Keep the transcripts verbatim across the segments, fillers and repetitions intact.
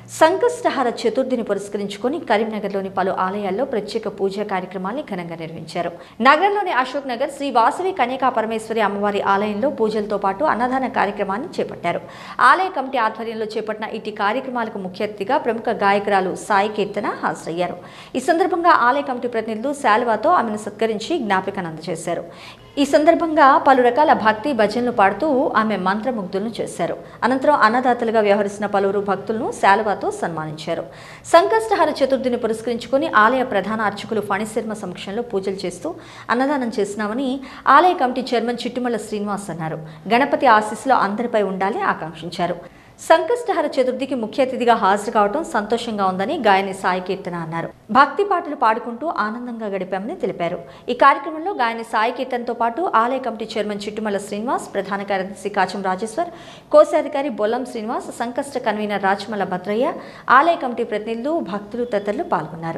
సంకష్టహర చతుర్థిని పురస్కరించుకొని కరీంనగర్లోని పలు ఆలయాల్లో ప్రత్యేక పూజా కార్యక్రమాన్ని ఘనంగా నిర్వహించారు. నగరంలోని అశోక్ నగర్ శ్రీ వాసవి కన్యకా పరమేశ్వరి అమ్మవారి ఆలయంలో పూజలతో పాటు అన్నదాన కార్యక్రమాన్ని చేపట్టారు. ఆలయ కమిటీ ఆధ్వర్యంలో చేపట్టిన ఇటు కార్యక్రమాలకు ముఖ్య అతిథిగా ప్రముఖ గాయకురాలు సాయి కీర్తన హాజరయ్యారు. ఈ సందర్భంగా ఆలయ కమిటీ ప్రతినిధులు శాలువాతో ఆమెను సత్కరించి జ్ఞాపికను అందజేశారు. ఈ సందర్భంగా పలు రకాల భక్తి భజనలు పాడుతూ ఆమె మంత్రముగ్ధులను చేశారు. అనంతరం అన్నదాతలుగా వ్యవహరిస్తున్న పలువురు భక్తులను శాలువాతో సన్మానించారు. సంకష్టహర చతుర్థిని పురస్కరించుకుని ఆలయ ప్రధాన అర్చకులు ఫణిశర్మ సమక్షంలో పూజలు చేస్తూ అన్నదానం చేస్తున్నామని ఆలయ కమిటీ చైర్మన్ చిట్టుమల శ్రీనివాస్ అన్నారు. గణపతి ఆశీస్సులు అందరిపై ఉండాలని ఆకాంక్షించారు. సంకష్టహర చతుర్థికి ముఖ్య అతిథిగా హాజరు కావడం సంతోషంగా ఉందని గాయని సాయి కీర్తన అన్నారు. భక్తి పాటలు పాడుకుంటూ ఆనందంగా గడిపామని తెలిపారు. ఈ కార్యక్రమంలో గాయని సాయి కీర్తనతో పాటు ఆలయ కమిటీ చైర్మన్ చిట్టుమల శ్రీనివాస్, ప్రధాన కార్యదర్శి కాచం రాజేశ్వర్, కోశాధికారి బొల్లం శ్రీనివాస్, సంకష్ట కన్వీనర్ రాచమల్ల భద్రయ్య, ఆలయ కమిటీ ప్రతినిధులు, భక్తులు తదితరులు పాల్గొన్నారు.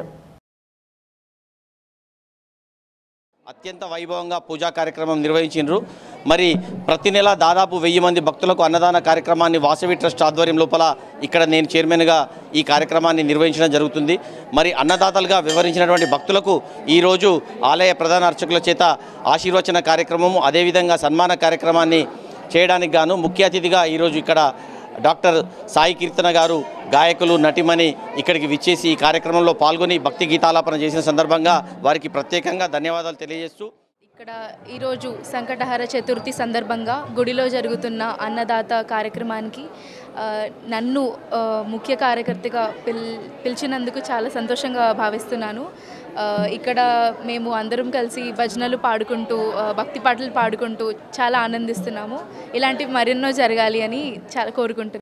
అత్యంత వైభవంగా పూజా కార్యక్రమం నిర్వహించారు. మరి ప్రతి నెల దాదాపు వెయ్యి మంది భక్తులకు అన్నదాన కార్యక్రమాన్ని వాసవి ట్రస్ట్ ఆధ్వర్యం లోపల ఇక్కడ నేను చైర్మన్గా ఈ కార్యక్రమాన్ని నిర్వహించడం జరుగుతుంది. మరి అన్నదాతలుగా వివరించినటువంటి భక్తులకు ఈరోజు ఆలయ ప్రధాన అర్చకుల చేత ఆశీర్వచన కార్యక్రమము, అదేవిధంగా సన్మాన కార్యక్రమాన్ని చేయడానికి గాను ముఖ్య అతిథిగా ఈరోజు ఇక్కడ డాక్టర్ సాయి కీర్తన గారు, గాయకులు, నటిమణి ఇక్కడికి విచ్చేసి ఈ కార్యక్రమంలో పాల్గొని భక్తి గీతాలాపన చేసిన సందర్భంగా వారికి ప్రత్యేకంగా ధన్యవాదాలు తెలియజేస్తూ, ఇక్కడ ఈరోజు సంకటహర చతుర్థి సందర్భంగా గుడిలో జరుగుతున్న అన్నదాత కార్యక్రమానికి నన్ను ముఖ్య కార్యకర్తగా పిల్ పిలిచినందుకు చాలా సంతోషంగా భావిస్తున్నాను. ఇక్కడ మేము అందరం కలిసి భజనలు పాడుకుంటూ, భక్తి పాటలు పాడుకుంటూ చాలా ఆనందిస్తున్నాము. ఇలాంటివి మరెన్నో జరగాలి అని చాలా కోరుకుంటున్నాను.